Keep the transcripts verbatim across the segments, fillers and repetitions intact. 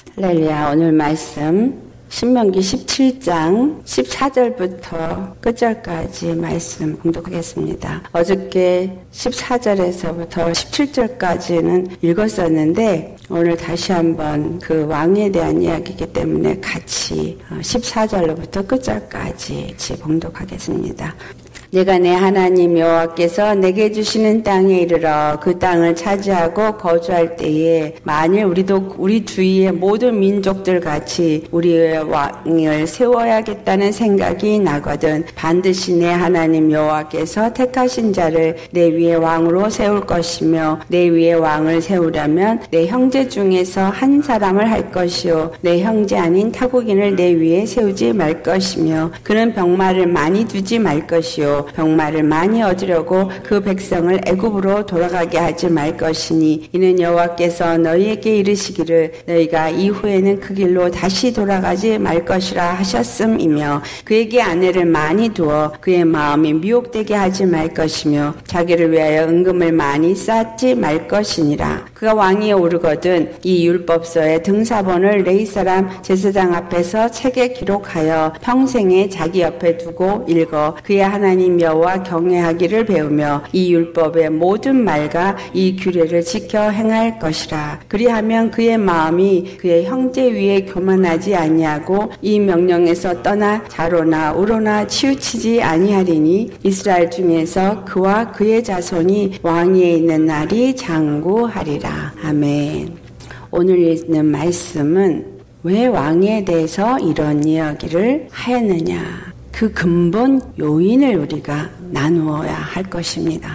할렐루야. 오늘 말씀 신명기 십칠 장 십사 절부터 끝절까지 말씀 봉독하겠습니다. 어저께 십사 절에서부터 십칠 절까지는 읽었었는데 오늘 다시 한번 그 왕에 대한 이야기이기 때문에 같이 십사 절로부터 끝절까지 같이 봉독하겠습니다. 내가 내 하나님 여호와께서 내게 주시는 땅에 이르러 그 땅을 차지하고 거주할 때에 만일 우리도 우리 주위의 모든 민족들 같이 우리의 왕을 세워야겠다는 생각이 나거든 반드시 내 하나님 여호와께서 택하신 자를 내 위에 왕으로 세울 것이며 내 위에 왕을 세우려면 내 형제 중에서 한 사람을 할 것이요 내 형제 아닌 타국인을 내 위에 세우지 말 것이며 그는 병마를 많이 두지 말 것이요 병마를 많이 얻으려고 그 백성을 애굽으로 돌아가게 하지 말 것이니 이는 여호와께서 너희에게 이르시기를 너희가 이후에는 그 길로 다시 돌아가지 말 것이라 하셨음이며 그에게 아내를 많이 두어 그의 마음이 미혹되게 하지 말 것이며 자기를 위하여 은금을 많이 쌓지 말 것이니라. 그가 왕위에 오르거든 이 율법서의 등사본을 레위 사람 제사장 앞에서 책에 기록하여 평생에 자기 옆에 두고 읽어 그의 하나님 여호와 경외하기를 배우며 이 율법의 모든 말과 이 규례를 지켜 행할 것이라. 그리하면 그의 마음이 그의 형제 위에 교만하지 아니하고 이 명령에서 떠나 좌로나 우로나 치우치지 아니하리니 이스라엘 중에서 그와 그의 자손이 왕위에 있는 날이 장구하리라. 아멘. 오늘 읽는 말씀은 왜 왕에 대해서 이런 이야기를 하였느냐. 그 근본 요인을 우리가 나누어야 할 것입니다.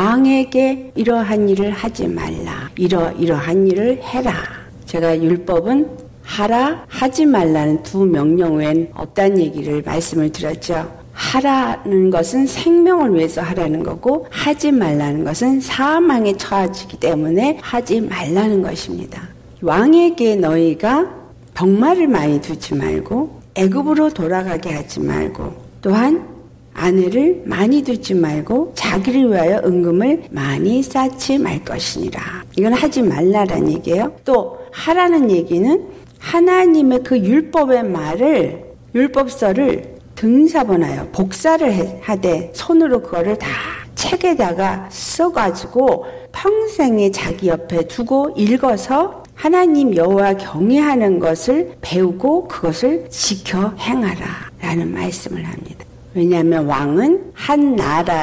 왕에게 이러한 일을 하지 말라. 이러, 이러한 일을 해라. 제가 율법은 하라, 하지 말라는 두 명령 외엔 없다는 얘기를 말씀을 드렸죠. 하라는 것은 생명을 위해서 하라는 거고 하지 말라는 것은 사망에 처하지기 때문에 하지 말라는 것입니다. 왕에게 너희가 병마를 많이 두지 말고 애굽으로 돌아가게 하지 말고 또한 아내를 많이 두지 말고 자기를 위하여 은금을 많이 쌓지 말 것이니라. 이건 하지 말라라는 얘기예요. 또 하라는 얘기는 하나님의 그 율법의 말을 율법서를 등사본하여 복사를 하되 손으로 그거를 다 책에다가 써가지고 평생에 자기 옆에 두고 읽어서 하나님 여호와 경외하는 것을 배우고 그것을 지켜 행하라 라는 말씀을 합니다. 왜냐하면 왕은 한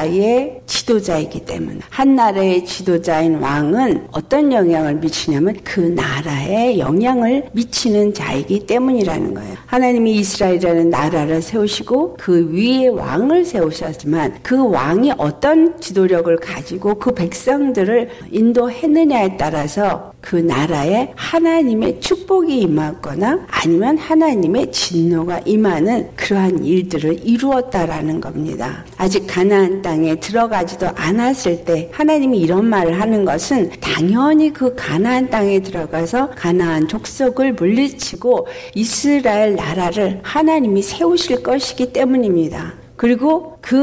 나라의 지도자이기 때문에 한 나라의 지도자인 왕은 어떤 영향을 미치냐면 그 나라에 영향을 미치는 자이기 때문이라는 거예요. 하나님이 이스라엘이라는 나라를 세우시고 그 위에 왕을 세우셨지만 그 왕이 어떤 지도력을 가지고 그 백성들을 인도했느냐에 따라서 그 나라에 하나님의 축복이 임하거나 아니면 하나님의 진노가 임하는 그러한 일들을 이루었다라는 겁니다. 아직 가나안 땅에 들어가지도 않았을 때 하나님이 이런 말을 하는 것은 당연히 그 가나안 땅에 들어가서 가나안 족속을 물리치고 이스라엘 나라를 하나님이 세우실 것이기 때문입니다. 그리고 그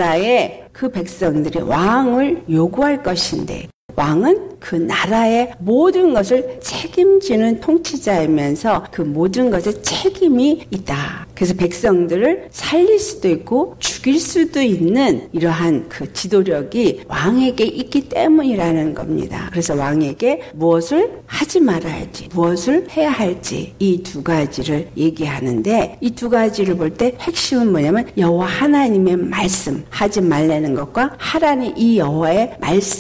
나라에 그 백성들이 왕을 요구할 것인데 왕은 그 나라의 모든 것을 책임지는 통치자이면서 그 모든 것에 책임이 있다. 그래서 백성들을 살릴 수도 있고 죽일 수도 있는 이러한 그 지도력이 왕에게 있기 때문이라는 겁니다. 그래서 왕에게 무엇을 하지 말아야 할지, 무엇을 해야 할지 이 두 가지를 얘기하는데 이 두 가지를 볼 때 핵심은 뭐냐면 여호와 하나님의 말씀, 하지 말라는 것과 하라는 이 여호와의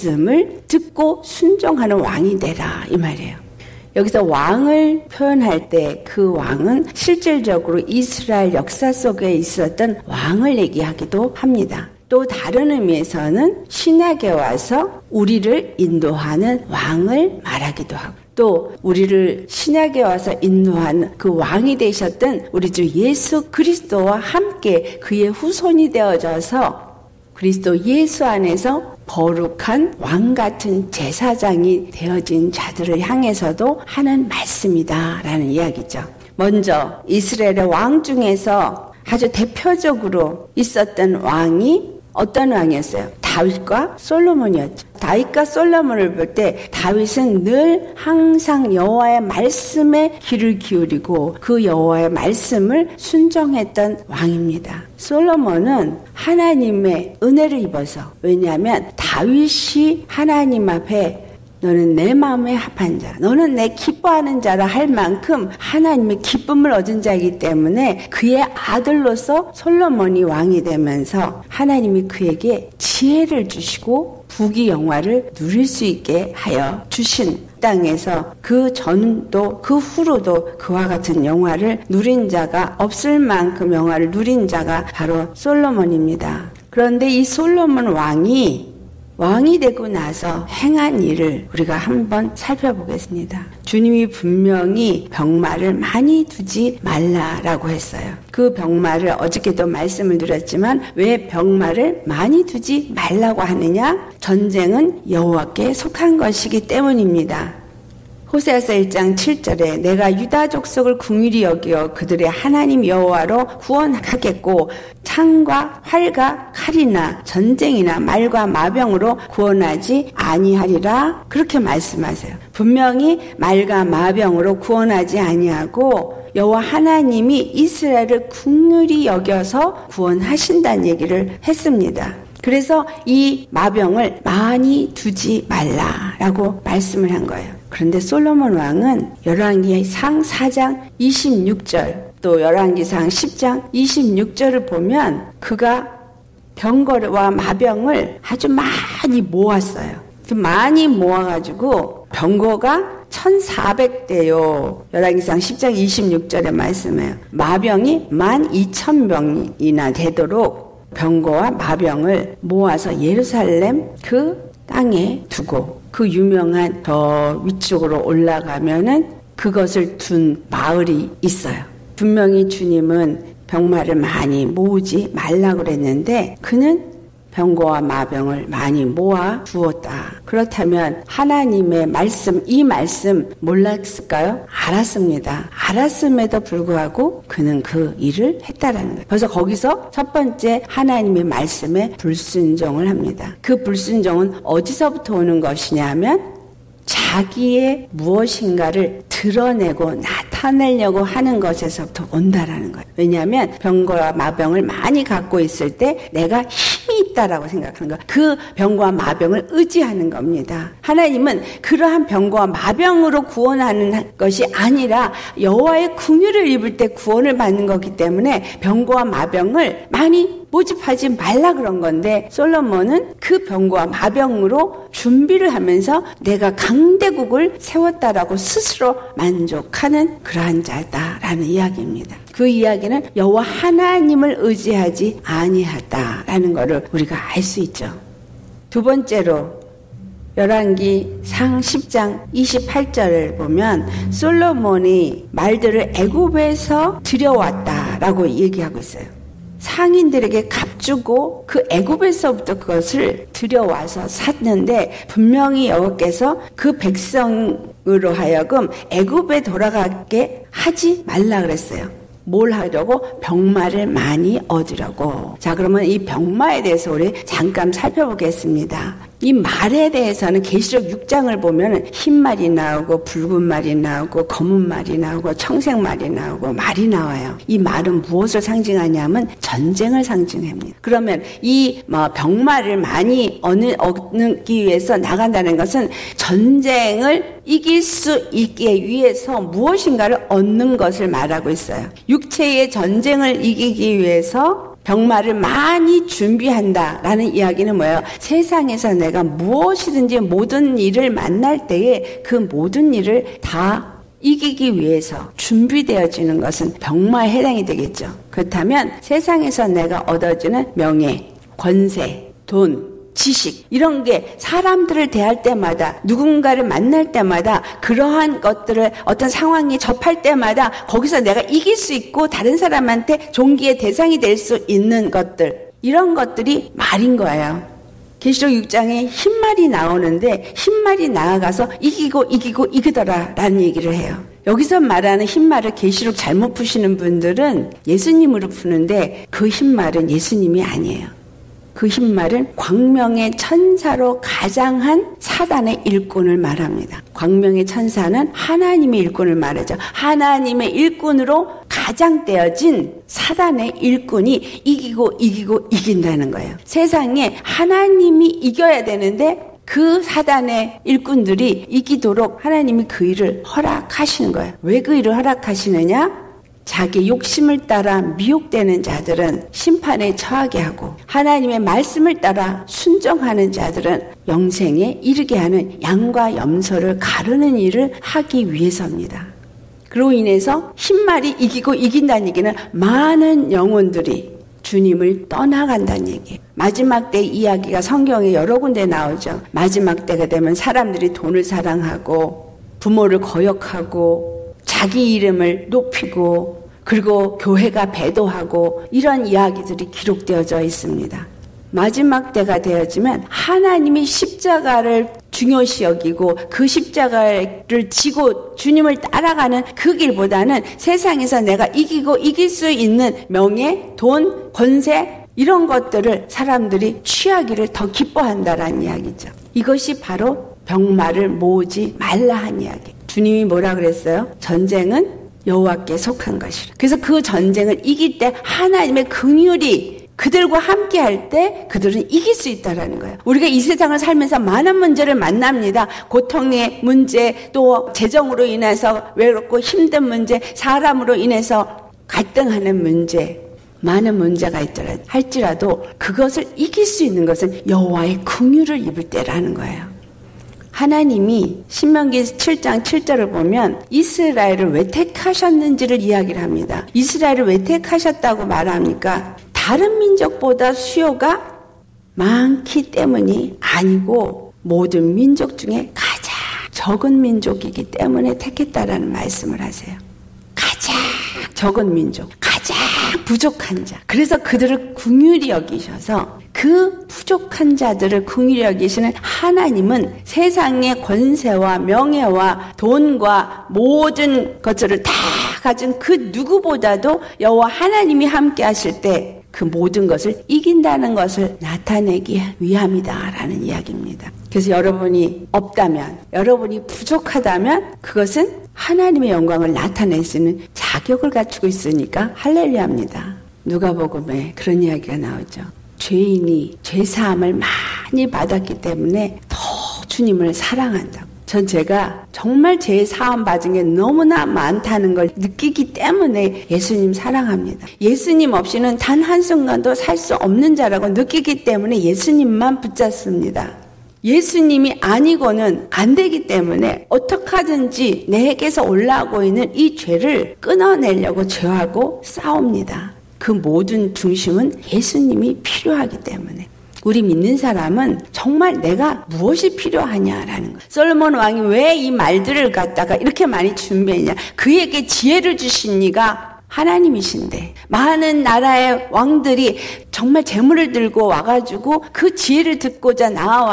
말씀을 듣고 순종하는 왕이 되라 이 말이에요. 여기서 왕을 표현할 때 그 왕은 실질적으로 이스라엘 역사 속에 있었던 왕을 얘기하기도 합니다. 또 다른 의미에서는 신약에 와서 우리를 인도하는 왕을 말하기도 하고 또 우리를 신약에 와서 인도하는 그 왕이 되셨던 우리 주 예수 그리스도와 함께 그의 후손이 되어져서 그리스도 예수 안에서 거룩한 왕 같은 제사장이 되어진 자들을 향해서도 하는 말씀이다라는 이야기죠. 먼저 이스라엘의 왕 중에서 아주 대표적으로 있었던 왕이 어떤 왕이었어요? 다윗과 솔로몬이었죠. 다윗과 솔로몬을 볼 때 다윗은 늘 항상 여호와의 말씀에 귀를 기울이고 그 여호와의 말씀을 순종했던 왕입니다. 솔로몬은 하나님의 은혜를 입어서, 왜냐하면 다윗이 하나님 앞에 너는 내 마음에 합한 자, 너는 내 기뻐하는 자라 할 만큼 하나님의 기쁨을 얻은 자이기 때문에 그의 아들로서 솔로몬이 왕이 되면서 하나님이 그에게 지혜를 주시고 부귀영화를 누릴 수 있게 하여 주신 땅에서 그 전도 그 후로도 그와 같은 영화를 누린 자가 없을 만큼 영화를 누린 자가 바로 솔로몬입니다. 그런데 이 솔로몬 왕이 왕이 되고 나서 행한 일을 우리가 한번 살펴보겠습니다. 주님이 분명히 병마를 많이 두지 말라라고 했어요. 그 병마를 어저께도 말씀을 드렸지만 왜 병마를 많이 두지 말라고 하느냐? 전쟁은 여호와께 속한 것이기 때문입니다. 호세아서 일 장 칠 절에 내가 유다 족속을 긍휼히 여겨 그들의 하나님 여호와로 구원하겠고 창과 활과 칼이나 전쟁이나 말과 마병으로 구원하지 아니하리라, 그렇게 말씀하세요. 분명히 말과 마병으로 구원하지 아니하고 여호와 하나님이 이스라엘을 긍휼히 여겨서 구원하신다는 얘기를 했습니다. 그래서 이 마병을 많이 두지 말라라고 말씀을 한 거예요. 그런데 솔로몬 왕은 열왕기상 사 장 이십육 절 또 열왕기상 십 장 이십육 절을 보면 그가 병거와 마병을 아주 많이 모았어요. 많이 모아가지고 병거가 천사백 대요. 열왕기상 십 장 이십육 절에 말씀해요. 마병이 만 이천 명이나 되도록 병거와 마병을 모아서 예루살렘 그 땅에 두고 그 유명한 더 위쪽으로 올라가면은 그것을 둔 마을이 있어요. 분명히 주님은 병마를 많이 모으지 말라고 그랬는데 그는 병거와 마병을 많이 모아 두었다. 그렇다면 하나님의 말씀, 이 말씀 몰랐을까요? 알았습니다. 알았음에도 불구하고 그는 그 일을 했다라는 거예요. 그래서 거기서 첫 번째 하나님의 말씀에 불순종을 합니다. 그 불순종은 어디서부터 오는 것이냐면 자기의 무엇인가를 드러내고 나타내려고 하는 것에서부터 온다라는 거예요. 왜냐하면 병거와 마병을 많이 갖고 있을 때 내가 힘이 있다라고 생각하는 거예요. 그 병거와 마병을 의지하는 겁니다. 하나님은 그러한 병거와 마병으로 구원하는 것이 아니라 여호와의 긍휼을 입을 때 구원을 받는 거기 때문에 병거와 마병을 많이 모집하지 말라 그런 건데 솔로몬은 그 병거와 마병으로 준비를 하면서 내가 강대국을 세웠다라고 스스로 만족하는 그러한 자다라는 이야기입니다. 그 이야기는 여호와 하나님을 의지하지 아니하다라는 것을 우리가 알 수 있죠. 두 번째로 열왕기상 십 장 이십팔 절을 보면 솔로몬이 말들을 애굽에서 들여왔다라고 얘기하고 있어요. 상인들에게 값주고 그 애굽에서부터 그것을 들여와서 샀는데 분명히 여호와께서 그 백성으로 하여금 애굽에 돌아가게 하지 말라 그랬어요. 뭘 하려고? 병마를 많이 얻으려고. 자, 그러면 이 병마에 대해서 우리 잠깐 살펴보겠습니다. 이 말에 대해서는 계시록 육 장을 보면 흰 말이 나오고 붉은 말이 나오고 검은 말이 나오고 청색 말이 나오고 말이 나와요. 이 말은 무엇을 상징하냐면 전쟁을 상징합니다. 그러면 이 뭐 병마를 많이 얻기 위해서 나간다는 것은 전쟁을 이길 수 있게 위해서 무엇인가를 얻는 것을 말하고 있어요. 육체의 전쟁을 이기기 위해서 병마를 많이 준비한다라는 이야기는 뭐예요? 세상에서 내가 무엇이든지 모든 일을 만날 때에 그 모든 일을 다 이기기 위해서 준비되어지는 것은 병마에 해당이 되겠죠. 그렇다면 세상에서 내가 얻어지는 명예, 권세, 돈, 지식 이런 게 사람들을 대할 때마다 누군가를 만날 때마다 그러한 것들을 어떤 상황에 접할 때마다 거기서 내가 이길 수 있고 다른 사람한테 존귀의 대상이 될 수 있는 것들 이런 것들이 말인 거예요. 계시록 육 장에 흰말이 나오는데 흰말이 나아가서 이기고 이기고 이기더라 라는 얘기를 해요. 여기서 말하는 흰말을 계시록 잘못 푸시는 분들은 예수님으로 푸는데 그 흰말은 예수님이 아니에요. 그 흰말은 광명의 천사로 가장한 사단의 일꾼을 말합니다. 광명의 천사는 하나님의 일꾼을 말하죠. 하나님의 일꾼으로 가장되어진 사단의 일꾼이 이기고 이기고 이긴다는 거예요. 세상에 하나님이 이겨야 되는데 그 사단의 일꾼들이 이기도록 하나님이 그 일을 허락하시는 거예요. 왜 그 일을 허락하시느냐? 자기 욕심을 따라 미혹되는 자들은 심판에 처하게 하고 하나님의 말씀을 따라 순종하는 자들은 영생에 이르게 하는 양과 염소를 가르는 일을 하기 위해서입니다. 그로 인해서 흰말이 이기고 이긴다는 얘기는 많은 영혼들이 주님을 떠나간다는 얘기예요. 마지막 때 이야기가 성경에 여러 군데 나오죠. 마지막 때가 되면 사람들이 돈을 사랑하고 부모를 거역하고 자기 이름을 높이고 그리고 교회가 배도하고 이런 이야기들이 기록되어져 있습니다. 마지막 때가 되어지면 하나님이 십자가를 중요시 여기고 그 십자가를 지고 주님을 따라가는 그 길보다는 세상에서 내가 이기고 이길 수 있는 명예, 돈, 권세 이런 것들을 사람들이 취하기를 더 기뻐한다라는 이야기죠. 이것이 바로 병마를 모으지 말라 한 이야기. 주님이 뭐라 그랬어요? 전쟁은 여호와께 속한 것이라. 그래서 그 전쟁을 이길 때 하나님의 긍휼이 그들과 함께 할 때 그들은 이길 수 있다라는 거예요. 우리가 이 세상을 살면서 많은 문제를 만납니다. 고통의 문제, 또 재정으로 인해서 외롭고 힘든 문제, 사람으로 인해서 갈등하는 문제, 많은 문제가 있더라 할지라도 그것을 이길 수 있는 것은 여호와의 긍휼을 입을 때라는 거예요. 하나님이 신명기 칠 장 칠 절을 보면 이스라엘을 왜 택하셨는지를 이야기를 합니다. 이스라엘을 왜 택하셨다고 말합니까? 다른 민족보다 수요가 많기 때문이 아니고 모든 민족 중에 가장 적은 민족이기 때문에 택했다라는 말씀을 하세요. 가장 적은 민족, 가장 부족한 자. 그래서 그들을 긍휼히 여기셔서 그 부족한 자들을 긍휼히 여기시는 하나님은 세상의 권세와 명예와 돈과 모든 것들을 다 가진 그 누구보다도 여호와 하나님이 함께 하실 때 그 모든 것을 이긴다는 것을 나타내기 위함이다라는 이야기입니다. 그래서 여러분이 없다면, 여러분이 부족하다면 그것은 하나님의 영광을 나타낼 수 있는 자격을 갖추고 있으니까 할렐루야입니다. 누가복음에 그런 이야기가 나오죠. 죄인이 죄사함을 많이 받았기 때문에 더 주님을 사랑한다고. 전 제가 정말 죄 사함 받은 게 너무나 많다는 걸 느끼기 때문에 예수님 사랑합니다. 예수님 없이는 단 한순간도 살 수 없는 자라고 느끼기 때문에 예수님만 붙잡습니다. 예수님이 아니고는 안 되기 때문에 어떻게 하든지 내게서 올라오고 있는 이 죄를 끊어내려고 죄하고 싸웁니다. 그 모든 중심은 예수님이 필요하기 때문에. 우리 믿는 사람은 정말 내가 무엇이 필요하냐라는 거. 솔로몬 왕이 왜 이 말들을 갖다가 이렇게 많이 준비했냐. 그에게 지혜를 주신 이가 하나님이신데 많은 나라의 왕들이 정말 재물을 들고 와가지고 그 지혜를 듣고자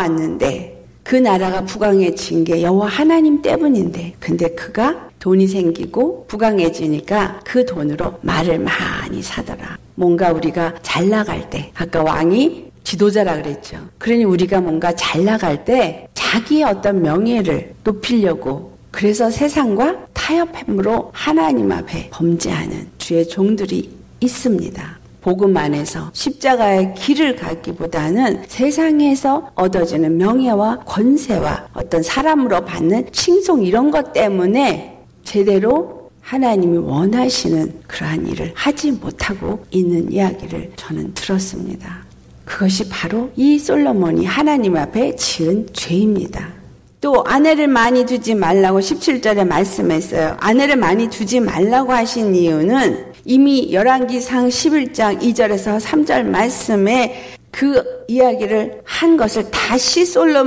나와왔는데 그 나라가 부강해진 게 여호와 하나님 때문인데 근데 그가 돈이 생기고 부강해지니까 그 돈으로 말을 많이 사더라. 뭔가 우리가 잘 나갈 때 아까 왕이 지도자라 그랬죠. 그러니 우리가 뭔가 잘 나갈 때 자기의 어떤 명예를 높이려고 그래서 세상과 타협함으로 하나님 앞에 범죄하는 주의 종들이 있습니다. 복음 안에서 십자가의 길을 가기보다는 세상에서 얻어지는 명예와 권세와 어떤 사람으로 받는 칭송 이런 것 때문에 제대로 하나님이 원하시는 그러한 일을 하지 못하고 있는 이야기를 저는 들었습니다. 그것이 바로 이 솔로몬이 하나님 앞에 지은 죄입니다. 또 아내를 많이 두지 말라고 십칠 절에 말씀했어요. 아내를 많이 두지 말라고 하신 이유는 이미 열왕기상 십일 장 이 절에서 삼 절 말씀에 그 이야기를 한 것을 다시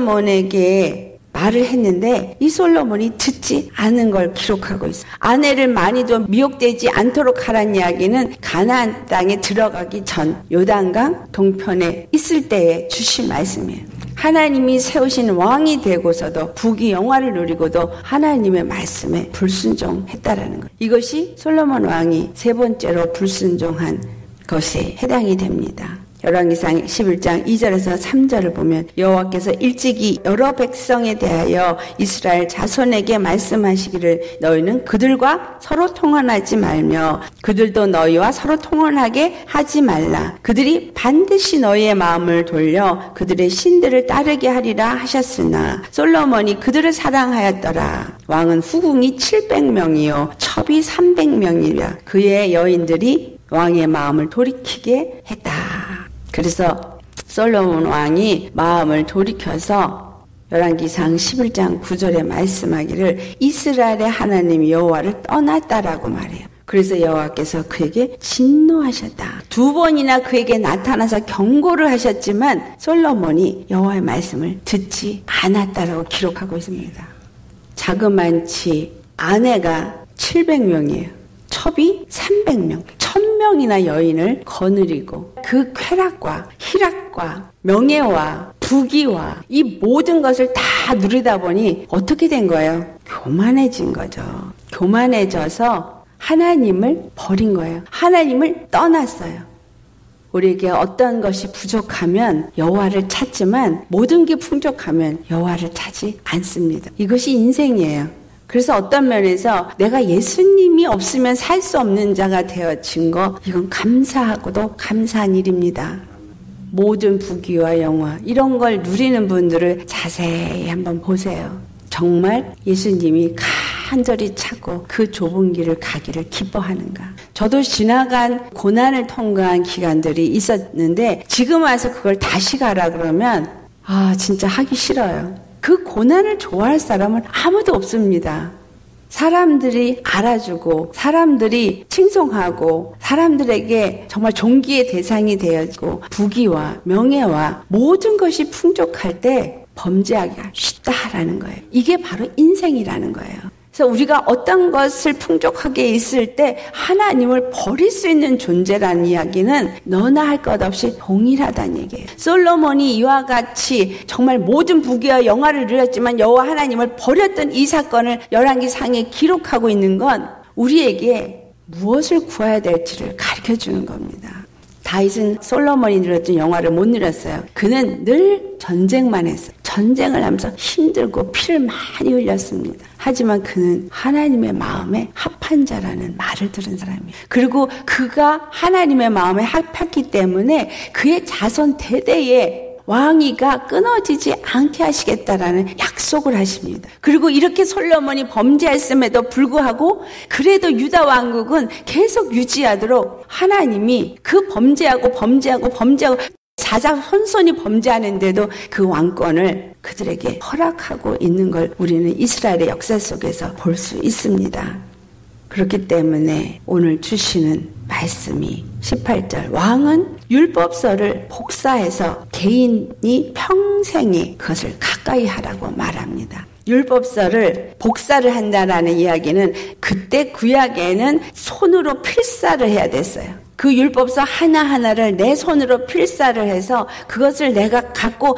솔로몬에게 말을 했는데 이 솔로몬이 듣지 않은 걸 기록하고 있어요. 아내를 많이 둬 미혹되지 않도록 하라는 이야기는 가나안 땅에 들어가기 전 요단강 동편에 있을 때에 주신 말씀이에요. 하나님이 세우신 왕이 되고서도 부귀 영화를 누리고도 하나님의 말씀에 불순종했다라는 거예요. 이것이 솔로몬 왕이 세 번째로 불순종한 것에 해당이 됩니다. 열왕기상 십일 장 이 절에서 삼 절을 보면 여호와께서 일찍이 여러 백성에 대하여 이스라엘 자손에게 말씀하시기를 너희는 그들과 서로 통혼하지 말며 그들도 너희와 서로 통혼하게 하지 말라. 그들이 반드시 너희의 마음을 돌려 그들의 신들을 따르게 하리라 하셨으나 솔로몬이 그들을 사랑하였더라. 왕은 후궁이 칠백 명이요 첩이 삼백 명이라. 그의 여인들이 왕의 마음을 돌이키게 했다. 그래서 솔로몬 왕이 마음을 돌이켜서 열왕기상 십일 장 구 절에 말씀하기를 이스라엘의 하나님 여호와를 떠났다라고 말해요. 그래서 여호와께서 그에게 진노하셨다. 두 번이나 그에게 나타나서 경고를 하셨지만 솔로몬이 여호와의 말씀을 듣지 않았다라고 기록하고 있습니다. 자그만치 아내가 칠백 명이에요. 첩이 삼백 명. 천 명이나 여인을 거느리고 그 쾌락과 희락과 명예와 부귀와 이 모든 것을 다 누리다 보니 어떻게 된 거예요? 교만해진 거죠. 교만해져서 하나님을 버린 거예요. 하나님을 떠났어요. 우리에게 어떤 것이 부족하면 여호와를 찾지만 모든 게 풍족하면 여호와를 찾지 않습니다. 이것이 인생이에요. 그래서 어떤 면에서 내가 예수님이 없으면 살 수 없는 자가 되어진 거 이건 감사하고도 감사한 일입니다. 모든 부귀와 영화 이런 걸 누리는 분들을 자세히 한번 보세요. 정말 예수님이 간절히 찾고 그 좁은 길을 가기를 기뻐하는가. 저도 지나간 고난을 통과한 기간들이 있었는데 지금 와서 그걸 다시 가라 그러면 아 진짜 하기 싫어요. 그 고난을 좋아할 사람은 아무도 없습니다. 사람들이 알아주고 사람들이 칭송하고 사람들에게 정말 존귀의 대상이 되었고 부귀와 명예와 모든 것이 풍족할 때 범죄하기가 쉽다라는 거예요. 이게 바로 인생이라는 거예요. 그래서 우리가 어떤 것을 풍족하게 있을 때 하나님을 버릴 수 있는 존재라는 이야기는 너나 할 것 없이 동일하다는 얘기예요. 솔로몬이 이와 같이 정말 모든 부귀와 영화를 누렸지만 여호와 하나님을 버렸던 이 사건을 열왕기상에 기록하고 있는 건 우리에게 무엇을 구해야 될지를 가르쳐주는 겁니다. 다윗은 솔로몬이 누렸던 영화를 못 누렸어요. 그는 늘 전쟁만 했어요. 전쟁을 하면서 힘들고 피를 많이 흘렸습니다. 하지만 그는 하나님의 마음에 합한 자라는 말을 들은 사람이에요. 그리고 그가 하나님의 마음에 합했기 때문에 그의 자손 대대에 왕위가 끊어지지 않게 하시겠다라는 약속을 하십니다. 그리고 이렇게 솔로몬이 범죄했음에도 불구하고 그래도 유다 왕국은 계속 유지하도록 하나님이 그 범죄하고 범죄하고 범죄하고 사자 혼손이 범죄하는데도 그 왕권을 그들에게 허락하고 있는 걸 우리는 이스라엘의 역사 속에서 볼 수 있습니다. 그렇기 때문에 오늘 주시는 말씀이 십팔 절 왕은 율법서를 복사해서 개인이 평생에 그것을 가까이 하라고 말합니다. 율법서를 복사를 한다라는 이야기는 그때 구약에는 손으로 필사를 해야 됐어요. 그 율법서 하나하나를 내 손으로 필사를 해서 그것을 내가 갖고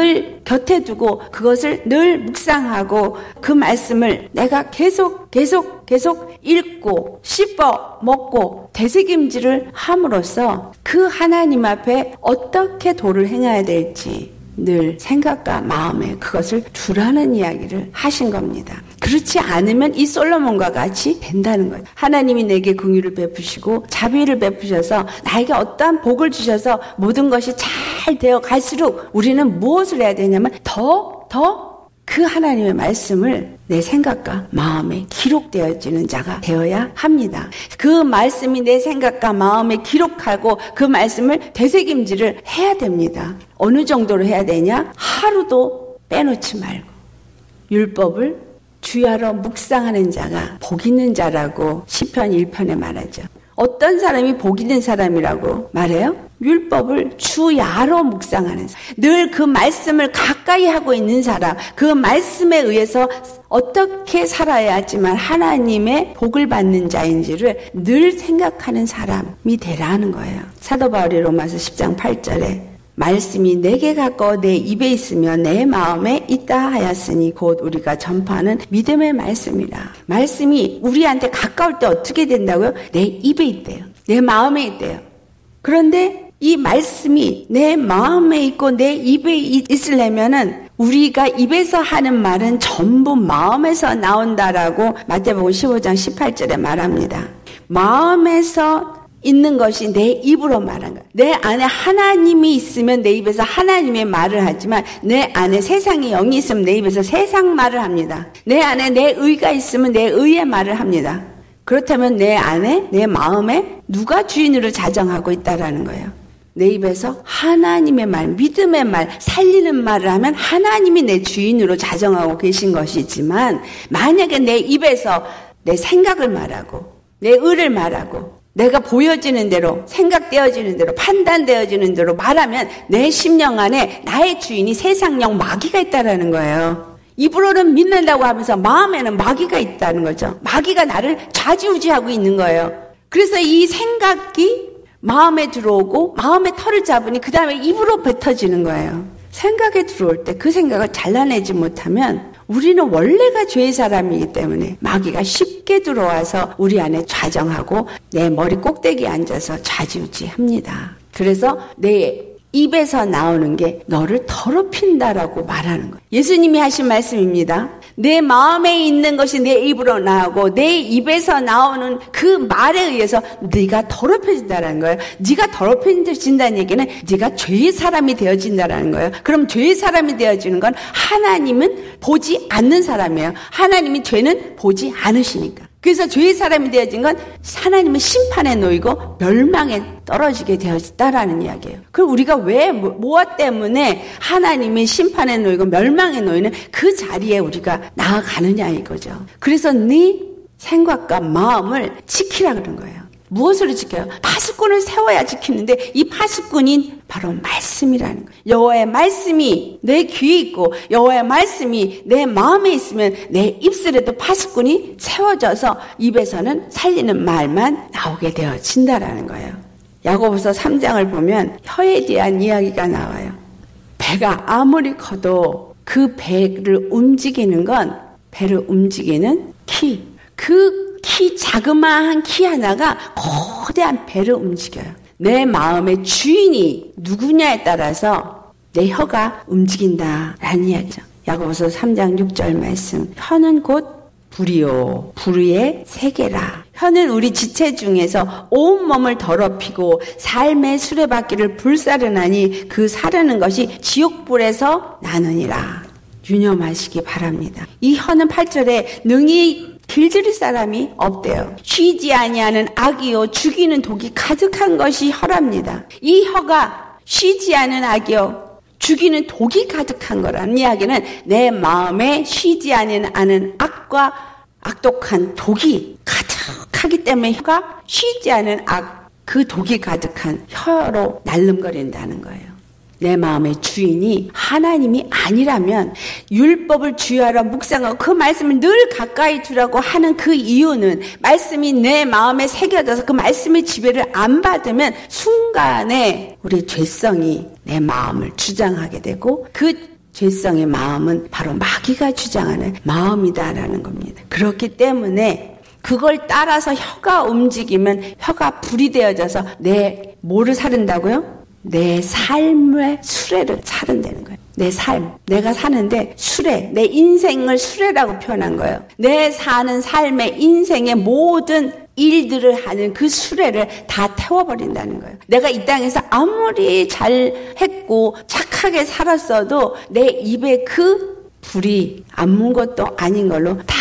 늘 곁에 두고 그것을 늘 묵상하고 그 말씀을 내가 계속 계속 계속 읽고 씹어 먹고 되새김질을 함으로써 그 하나님 앞에 어떻게 도를 행해야 될지 늘 생각과 마음에 그것을 두라는 이야기를 하신 겁니다. 그렇지 않으면 이 솔로몬과 같이 된다는 거예요. 하나님이 내게 긍휼을 베푸시고 자비를 베푸셔서 나에게 어떠한 복을 주셔서 모든 것이 잘 되어 갈수록 우리는 무엇을 해야 되냐면 더, 더 그 하나님의 말씀을 내 생각과 마음에 기록되어지는 자가 되어야 합니다. 그 말씀이 내 생각과 마음에 기록하고 그 말씀을 되새김질을 해야 됩니다. 어느 정도로 해야 되냐? 하루도 빼놓지 말고 율법을 주야로 묵상하는 자가 복 있는 자라고 시편 일 편에 말하죠. 어떤 사람이 복 있는 사람이라고 말해요? 율법을 주야로 묵상하는 사람. 늘 그 말씀을 가까이 하고 있는 사람. 그 말씀에 의해서 어떻게 살아야 하지만 하나님의 복을 받는 자인지를 늘 생각하는 사람이 되라는 거예요. 사도 바울이 로마서 십 장 팔 절에 말씀이 내게 가까워 내 입에 있으며 내 마음에 있다 하였으니 곧 우리가 전파하는 믿음의 말씀이라. 말씀이 우리한테 가까울 때 어떻게 된다고요? 내 입에 있대요. 내 마음에 있대요. 그런데 이 말씀이 내 마음에 있고 내 입에 있으려면은 우리가 입에서 하는 말은 전부 마음에서 나온다라고 마태복음 십오 장 십팔 절에 말합니다. 마음에서 있는 것이 내 입으로 말한 거야. 내 안에 하나님이 있으면 내 입에서 하나님의 말을 하지만 내 안에 세상의 영이 있으면 내 입에서 세상 말을 합니다. 내 안에 내 의가 있으면 내 의의 말을 합니다. 그렇다면 내 안에 내 마음에 누가 주인으로 자정하고 있다라는 거예요. 내 입에서 하나님의 말, 믿음의 말, 살리는 말을 하면 하나님이 내 주인으로 자정하고 계신 것이지만 만약에 내 입에서 내 생각을 말하고 내 의를 말하고 내가 보여지는 대로 생각되어지는 대로 판단되어지는 대로 말하면 내 심령 안에 나의 주인이 세상령 마귀가 있다라는 거예요. 입으로는 믿는다고 하면서 마음에는 마귀가 있다는 거죠. 마귀가 나를 좌지우지하고 있는 거예요. 그래서 이 생각이 마음에 들어오고 마음의 털을 잡으니 그 다음에 입으로 뱉어지는 거예요. 생각에 들어올 때 그 생각을 잘라내지 못하면 우리는 원래가 죄의 사람이기 때문에 마귀가 쉽게 들어와서 우리 안에 좌정하고 내 머리 꼭대기에 앉아서 좌지우지합니다. 그래서 내 입에서 나오는 게 너를 더럽힌다라고 말하는 거예요. 예수님이 하신 말씀입니다. 내 마음에 있는 것이 내 입으로 나오고 내 입에서 나오는 그 말에 의해서 네가 더럽혀진다는 거예요. 네가 더럽혀진다는 얘기는 네가 죄의 사람이 되어진다는 거예요. 그럼 죄의 사람이 되어지는 건 하나님은 보지 않는 사람이에요. 하나님이 죄는 보지 않으시니까. 그래서 죄의 사람이 되어진 건 하나님은 심판에 놓이고 멸망에 떨어지게 되어졌다라는 이야기예요. 그럼 우리가 왜 무엇 때문에 하나님이 심판에 놓이고 멸망에 놓이는 그 자리에 우리가 나아가느냐 이거죠. 그래서 네 생각과 마음을 지키라 그런 거예요. 무엇으로 지켜요? 파수꾼을 세워야 지키는데 이 파수꾼이 바로 말씀이라는 거예요. 여호와의 말씀이 내 귀에 있고 여호와의 말씀이 내 마음에 있으면 내 입술에도 파수꾼이 세워져서 입에서는 살리는 말만 나오게 되어진다라는 거예요. 야고보서 삼 장을 보면 혀에 대한 이야기가 나와요. 배가 아무리 커도 그 배를 움직이는 건 배를 움직이는 키. 그 키, 자그마한 키 하나가 거대한 배를 움직여요. 내 마음의 주인이 누구냐에 따라서 내 혀가 움직인다라는 이야기죠. 야고보서 삼 장 육 절 말씀. 혀는 곧 불이요 불의 세계라. 혀는 우리 지체 중에서 온몸을 더럽히고 삶의 수레바퀴를 불사르나니 그 사르는 것이 지옥불에서 나느니라. 유념하시기 바랍니다. 이 혀는 팔 절에 능히 길들일 사람이 없대요. 쉬지 아니하는 악이요 죽이는 독이 가득한 것이 혀랍니다. 이 혀가 쉬지 않은 악이요 죽이는 독이 가득한 거라는 이야기는 내 마음에 쉬지 않은 악과 악독한 독이 가득하기 때문에 혀가 쉬지 않은 악, 그 독이 가득한 혀로 날름거린다는 거예요. 내 마음의 주인이 하나님이 아니라면 율법을 주의하라 묵상하고 그 말씀을 늘 가까이 두라고 하는 그 이유는 말씀이 내 마음에 새겨져서 그 말씀의 지배를 안 받으면 순간에 우리 죄성이 내 마음을 주장하게 되고 그 죄성의 마음은 바로 마귀가 주장하는 마음이다라는 겁니다. 그렇기 때문에 그걸 따라서 혀가 움직이면 혀가 불이 되어져서 내 뭐를 사른다고요? 내 삶의 수레를 사른다는 거예요. 내 삶, 내가 사는데 수레, 내 인생을 수레라고 표현한 거예요. 내 사는 삶의 인생의 모든 일들을 하는 그 수레를 다 태워버린다는 거예요. 내가 이 땅에서 아무리 잘했고 착하게 살았어도 내 입에 그 불이 아무것도 아닌 걸로 다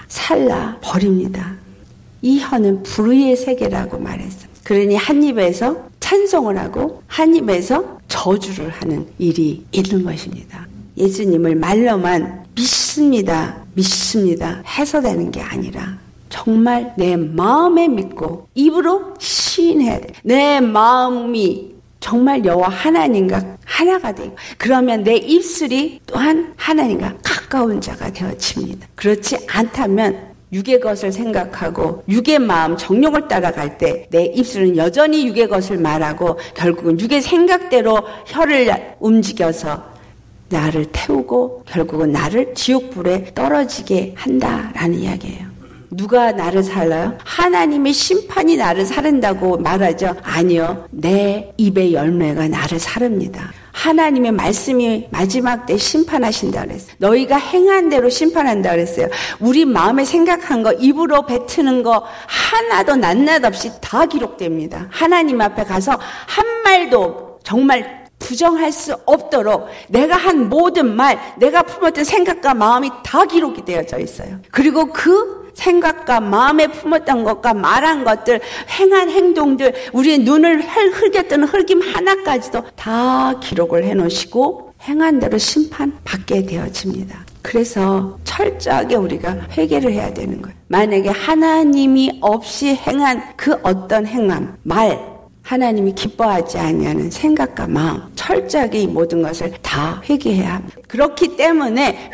살라버립니다. 이 혀는 불의 세계라고 말했어요. 그러니 한 입에서 찬송을 하고 한 입에서 저주를 하는 일이 있는 것입니다. 예수님을 말로만 믿습니다, 믿습니다 해서 되는 게 아니라 정말 내 마음에 믿고 입으로 시인해야 돼. 내 마음이 정말 여호와 하나님과 하나가 되고 그러면 내 입술이 또한 하나님과 가까운 자가 되어집니다. 그렇지 않다면 육의 것을 생각하고 육의 마음 정욕을 따라갈 때 내 입술은 여전히 육의 것을 말하고 결국은 육의 생각대로 혀를 움직여서 나를 태우고 결국은 나를 지옥불에 떨어지게 한다라는 이야기예요. 누가 나를 살라요? 하나님의 심판이 나를 살린다고 말하죠. 아니요. 내 입의 열매가 나를 살립니다. 하나님의 말씀이 마지막 때 심판하신다 그랬어요. 너희가 행한 대로 심판한다 그랬어요. 우리 마음에 생각한 거, 입으로 뱉는 거 하나도 낱낱 없이 다 기록됩니다. 하나님 앞에 가서 한 말도 정말 부정할 수 없도록 내가 한 모든 말, 내가 품었던 생각과 마음이 다 기록이 되어져 있어요. 그리고 그 생각과 마음에 품었던 것과 말한 것들, 행한 행동들, 우리의 눈을 흘겼던 흘김 하나까지도 다 기록을 해놓으시고 행한 대로 심판받게 되어집니다. 그래서 철저하게 우리가 회개를 해야 되는 거예요. 만약에 하나님이 없이 행한 그 어떤 행함, 말, 하나님이 기뻐하지 아니하는 생각과 마음, 철저하게 이 모든 것을 다 회개해야 합니다. 그렇기 때문에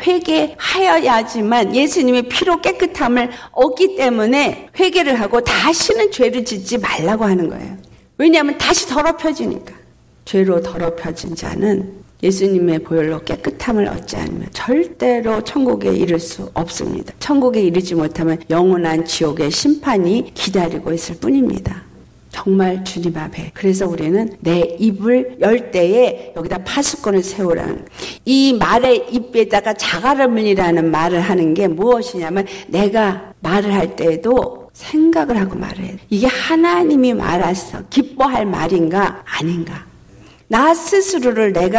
회개하여야지만 예수님의 피로 깨끗함을 얻기 때문에 회개를 하고 다시는 죄를 짓지 말라고 하는 거예요. 왜냐하면 다시 더럽혀지니까. 죄로 더럽혀진 자는 예수님의 보혈로 깨끗함을 얻지 않으면 절대로 천국에 이를 수 없습니다. 천국에 이르지 못하면 영원한 지옥의 심판이 기다리고 있을 뿐입니다. 정말 주님 앞에. 그래서 우리는 내 입을 열 때에 여기다 파수꾼을 세우라는, 이 말의 입에다가 자가르문이라는 말을 하는 게 무엇이냐면 내가 말을 할 때에도 생각을 하고 말을 해요. 이게 하나님이 말해서 기뻐할 말인가 아닌가. 나 스스로를 내가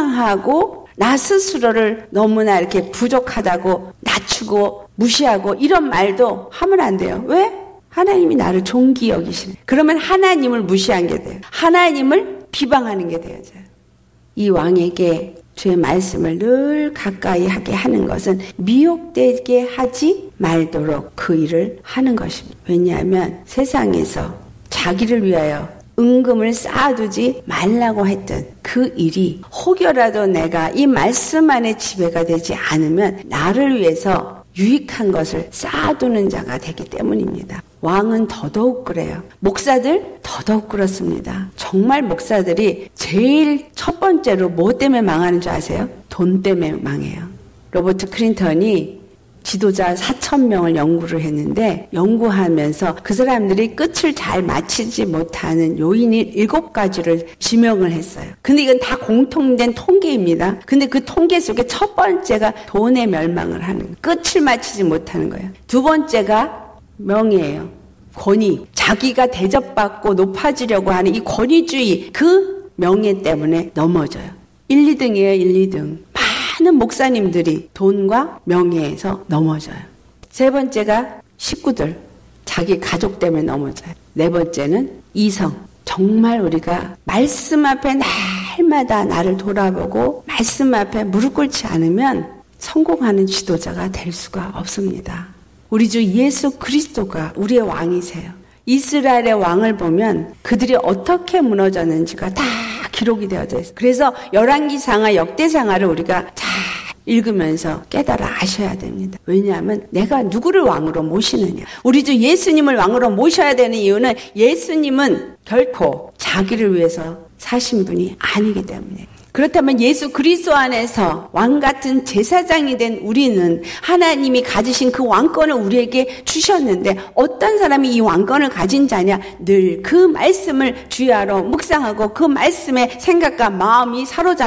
책망하고 나 스스로를 너무나 이렇게 부족하다고 낮추고 무시하고 이런 말도 하면 안 돼요. 왜? 하나님이 나를 존귀 여기시네. 그러면 하나님을 무시한 게 돼요. 하나님을 비방하는 게 되어져요. 이 왕에게 주의 말씀을 늘 가까이 하게 하는 것은 미혹되게 하지 말도록 그 일을 하는 것입니다. 왜냐하면 세상에서 자기를 위하여 은금을 쌓아두지 말라고 했던 그 일이 혹여라도 내가 이 말씀 안에 지배가 되지 않으면 나를 위해서 유익한 것을 쌓아두는 자가 되기 때문입니다. 왕은 더더욱 그래요. 목사들 더더욱 그렇습니다. 정말 목사들이 제일 첫 번째로 뭐 때문에 망하는 줄 아세요? 돈 때문에 망해요. 로버트 클린턴이 지도자 사천 명을 연구를 했는데 연구하면서 그 사람들이 끝을 잘 마치지 못하는 요인이 일곱 가지를 지명을 했어요. 근데 이건 다 공통된 통계입니다. 근데 그 통계 속에 첫 번째가 돈의 멸망을 하는 거예요. 끝을 마치지 못하는 거예요. 두 번째가 명예예요. 권위. 자기가 대접받고 높아지려고 하는 이 권위주의, 그 명예 때문에 넘어져요. 일, 이 등이에요. 일, 이 등. 많은 목사님들이 돈과 명예에서 넘어져요. 세 번째가 식구들, 자기 가족 때문에 넘어져요. 네 번째는 이성. 정말 우리가 말씀 앞에 날마다 나를 돌아보고 말씀 앞에 무릎 꿇지 않으면 성공하는 지도자가 될 수가 없습니다. 우리 주 예수 그리스도가 우리의 왕이세요. 이스라엘의 왕을 보면 그들이 어떻게 무너졌는지가 다 기록이 되어져 있어요. 그래서 열왕기상하, 역대상하를 우리가 잘 읽으면서 깨달아 아셔야 됩니다. 왜냐하면 내가 누구를 왕으로 모시느냐. 우리 주 예수님을 왕으로 모셔야 되는 이유는 예수님은 결코 자기를 위해서 사신 분이 아니기 때문에. 그렇다면 예수 그리스도 안에서 왕 같은 제사장이 된 우리는 하나님이 가지신 그 왕권을 우리에게 주셨는데 어떤 사람이 이 왕권을 가진 자냐? 늘 그 말씀을 주야로 묵상하고 그 말씀에 생각과 마음이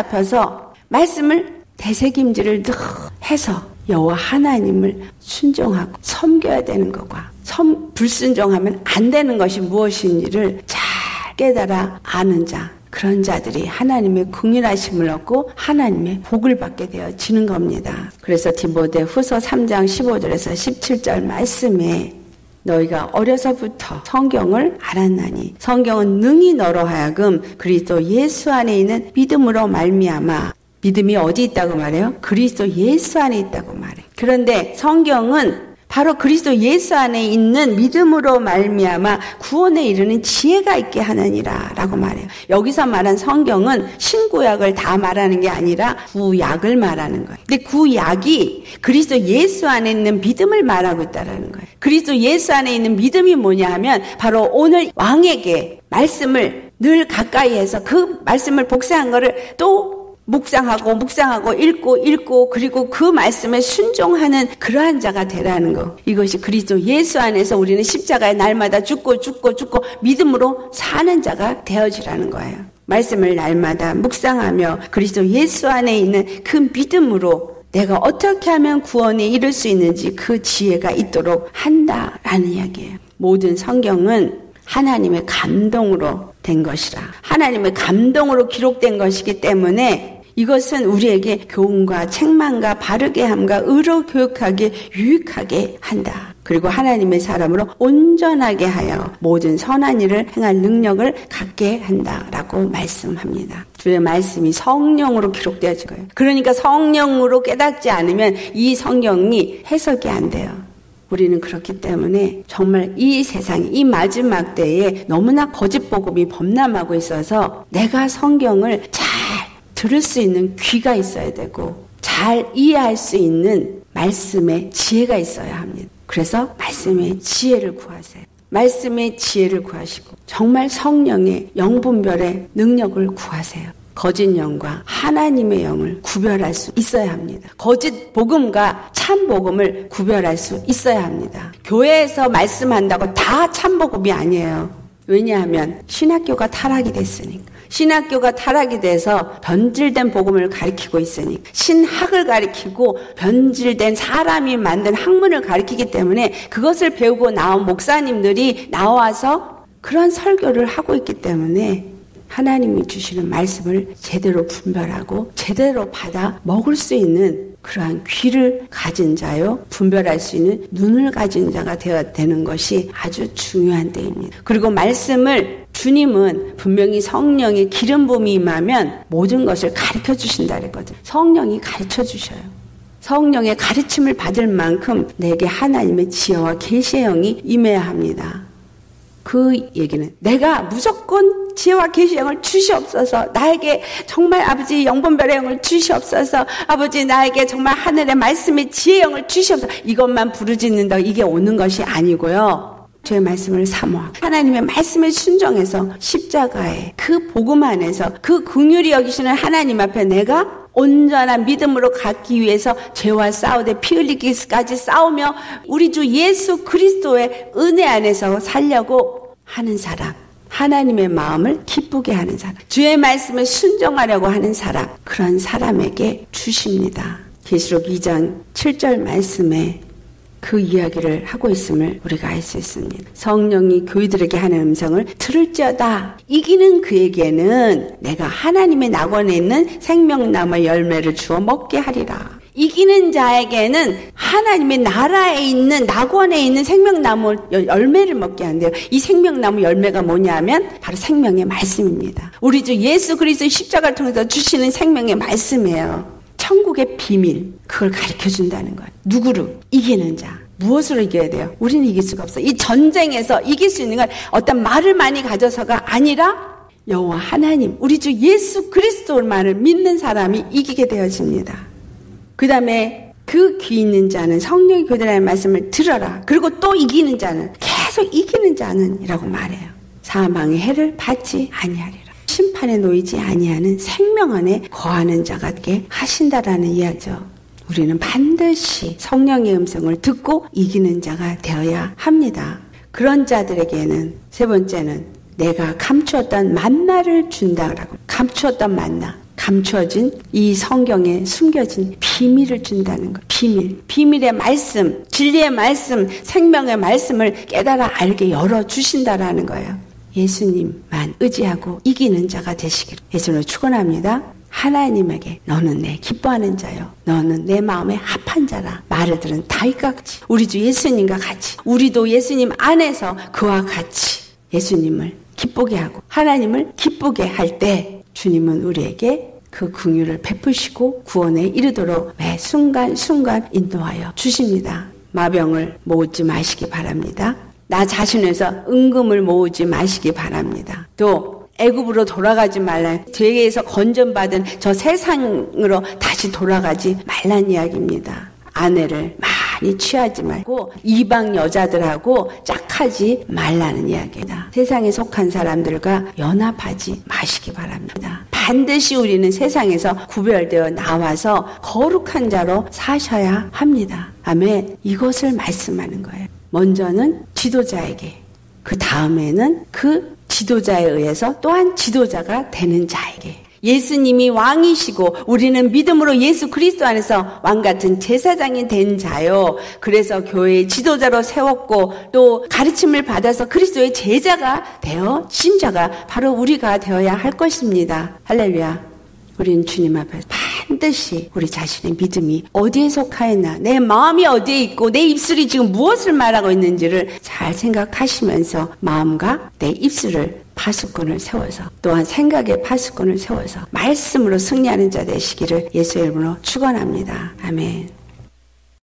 사로잡혀서 말씀을 되새김질을 늘 해서 여호와 하나님을 순종하고 섬겨야 되는 것과 섬, 불순종하면 안 되는 것이 무엇인지를 잘 깨달아 아는 자, 그런 자들이 하나님의 긍휼하심을 얻고 하나님의 복을 받게 되어지는 겁니다. 그래서 디모데 후서 삼 장 십오 절에서 십칠 절 말씀에 너희가 어려서부터 성경을 알았나니 성경은 능히 너로 하여금 그리스도 예수 안에 있는 믿음으로 말미암아. 믿음이 어디 있다고 말해요? 그리스도 예수 안에 있다고 말해요. 그런데 성경은 바로 그리스도 예수 안에 있는 믿음으로 말미암아 구원에 이르는 지혜가 있게 하느니라 라고 말해요. 여기서 말한 성경은 신구약을 다 말하는 게 아니라 구약을 말하는 거예요. 근데 구약이 그리스도 예수 안에 있는 믿음을 말하고 있다는 거예요. 그리스도 예수 안에 있는 믿음이 뭐냐 하면 바로 오늘 왕에게 말씀을 늘 가까이 해서 그 말씀을 복사한 거를 또 묵상하고 묵상하고 읽고 읽고 그리고 그 말씀에 순종하는 그러한 자가 되라는 거. 이것이 그리스도 예수 안에서 우리는 십자가에 날마다 죽고 죽고 죽고 믿음으로 사는 자가 되어지라는 거예요. 말씀을 날마다 묵상하며 그리스도 예수 안에 있는 그 믿음으로 내가 어떻게 하면 구원에 이를 수 있는지 그 지혜가 있도록 한다라는 이야기예요. 모든 성경은 하나님의 감동으로 된 것이라. 하나님의 감동으로 기록된 것이기 때문에 이것은 우리에게 교훈과 책망과 바르게 함과 의로 교육하게 유익하게 한다. 그리고 하나님의 사람으로 온전하게 하여 모든 선한 일을 행할 능력을 갖게 한다라고 말씀합니다. 주의 말씀이 성령으로 기록되어지고요. 그러니까 성령으로 깨닫지 않으면 이 성경이 해석이 안 돼요. 우리는 그렇기 때문에 정말 이 세상, 이 마지막 때에 너무나 거짓 복음이 범람하고 있어서 내가 성경을 잘 들을 수 있는 귀가 있어야 되고 잘 이해할 수 있는 말씀의 지혜가 있어야 합니다. 그래서 말씀의 지혜를 구하세요. 말씀의 지혜를 구하시고 정말 성령의 영분별의 능력을 구하세요. 거짓 영과 하나님의 영을 구별할 수 있어야 합니다. 거짓 복음과 참 복음을 구별할 수 있어야 합니다. 교회에서 말씀한다고 다 참 복음이 아니에요. 왜냐하면 신학교가 타락이 됐으니까. 신학교가 타락이 돼서 변질된 복음을 가리키고 있으니 신학을 가리키고 변질된 사람이 만든 학문을 가리키기 때문에 그것을 배우고 나온 목사님들이 나와서 그런 설교를 하고 있기 때문에 하나님이 주시는 말씀을 제대로 분별하고 제대로 받아 먹을 수 있는 그러한 귀를 가진 자요, 분별할 수 있는 눈을 가진 자가 되어야 되는 것이 아주 중요한 때입니다. 그리고 말씀을 주님은 분명히 성령의 기름 부음이 임하면 모든 것을 가르쳐 주신다 그랬거든요. 성령이 가르쳐 주셔요. 성령의 가르침을 받을 만큼 내게 하나님의 지혜와 계시의 영이 임해야 합니다. 그 얘기는 내가 무조건 지혜와 계시의 영을 주시옵소서. 나에게 정말 아버지 영분별의 영을 주시옵소서. 아버지 나에게 정말 하늘의 말씀의 지혜의 영을 주시옵소서. 이것만 부르짖는다 이게 오는 것이 아니고요. 주의 말씀을 사모하고 하나님의 말씀에 순종해서 십자가의 그 복음 안에서 그 긍휼히 여기시는 하나님 앞에 내가 온전한 믿음으로 갖기 위해서 죄와 싸우되 피 흘리기까지 싸우며 우리 주 예수 그리스도의 은혜 안에서 살려고 하는 사람, 하나님의 마음을 기쁘게 하는 사람, 주의 말씀에 순종하려고 하는 사람, 그런 사람에게 주십니다. 계시록 이 장 칠 절 말씀에 그 이야기를 하고 있음을 우리가 알 수 있습니다. 성령이 교회들에게 하는 음성을 들을지어다. 이기는 그에게는 내가 하나님의 낙원에 있는 생명나무의 열매를 주어 먹게 하리라. 이기는 자에게는 하나님의 나라에 있는 낙원에 있는 생명나무 열매를 먹게 한대요. 이 생명나무 열매가 뭐냐면 바로 생명의 말씀입니다. 우리 주 예수 그리스도의 십자가를 통해서 주시는 생명의 말씀이에요. 천국의 비밀, 그걸 가르쳐준다는 거예요. 누구로? 이기는 자. 무엇으로 이겨야 돼요? 우리는 이길 수가 없어요. 이 전쟁에서 이길 수 있는 건 어떤 말을 많이 가져서가 아니라 여호와 하나님, 우리 주 예수 그리스도만을 믿는 사람이 이기게 되어집니다. 그 다음에 그 귀 있는 자는 성령이 교대라는 말씀을 들어라. 그리고 또 이기는 자는 계속 이기는 자는 이라고 말해요. 사망의 해를 받지 아니하리라. 심판에 놓이지 아니하는 생명 안에 거하는 자같게 하신다라는 이야기죠. 우리는 반드시 성령의 음성을 듣고 이기는 자가 되어야 합니다. 그런 자들에게는 세 번째는 내가 감추었던 만나를 준다라고. 감추었던 만나, 감추어진 이 성경에 숨겨진 비밀을 준다는 것. 비밀, 비밀의 말씀, 진리의 말씀, 생명의 말씀을 깨달아 알게 열어주신다라는 거예요. 예수님만 의지하고 이기는 자가 되시기를 예수님을 축원합니다. 하나님에게 너는 내 기뻐하는 자요, 너는 내 마음에 합한 자라 말을 들은 다윗과 같이, 우리 주 예수님과 같이, 우리도 예수님 안에서 그와 같이 예수님을 기쁘게 하고 하나님을 기쁘게 할 때 주님은 우리에게 그 긍휼을 베푸시고 구원에 이르도록 매 순간순간 인도하여 주십니다. 마병을 모으지 마시기 바랍니다. 나 자신에서 은금을 모으지 마시기 바랍니다. 또 애굽으로 돌아가지 말라. 죄에서 건전받은 저 세상으로 다시 돌아가지 말란 이야기입니다. 아내를 많이 취하지 말고 이방 여자들하고 짝하지 말라는 이야기다. 세상에 속한 사람들과 연합하지 마시기 바랍니다. 반드시 우리는 세상에서 구별되어 나와서 거룩한 자로 사셔야 합니다. 아멘. 이것을 말씀하는 거예요. 먼저는 지도자에게, 그 다음에는 그 지도자에 의해서 또한 지도자가 되는 자에게. 예수님이 왕이시고 우리는 믿음으로 예수 그리스도 안에서 왕같은 제사장이 된 자요. 그래서 교회의 지도자로 세웠고 또 가르침을 받아서 그리스도의 제자가 되어진 자가 바로 우리가 되어야 할 것입니다. 할렐루야. 우리는 주님 앞에서 반드시 우리 자신의 믿음이 어디에 속하였나, 내 마음이 어디에 있고 내 입술이 지금 무엇을 말하고 있는지를 잘 생각하시면서 마음과 내 입술을 파수꾼을 세워서, 또한 생각의 파수꾼을 세워서 말씀으로 승리하는 자 되시기를 예수의 이름으로 축원합니다. 아멘.